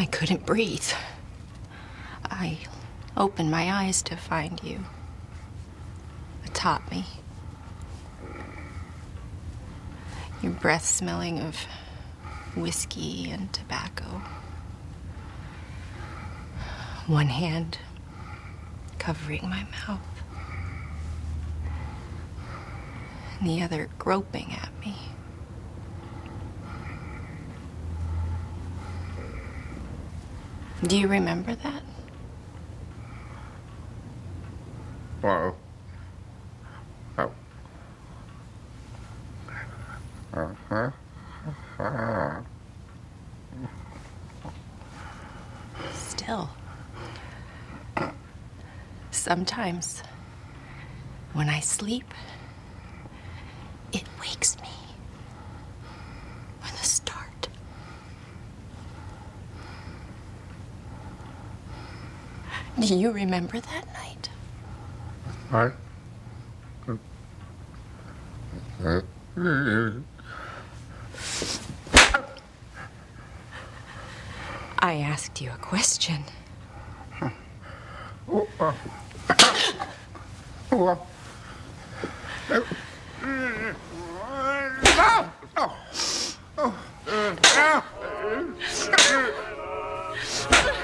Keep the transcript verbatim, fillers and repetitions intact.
I couldn't breathe. I opened my eyes to find you atop me. Your breath smelling of whiskey and tobacco. One hand covering my mouth, and the other groping at me. Do you remember that? Well, oh. Uh-huh. Uh-huh. Still, sometimes when I sleep, it wakes me with a start. Do you remember that night? What? I asked you a question. Oh, uh, oh, uh, oh, oh, oh, oh,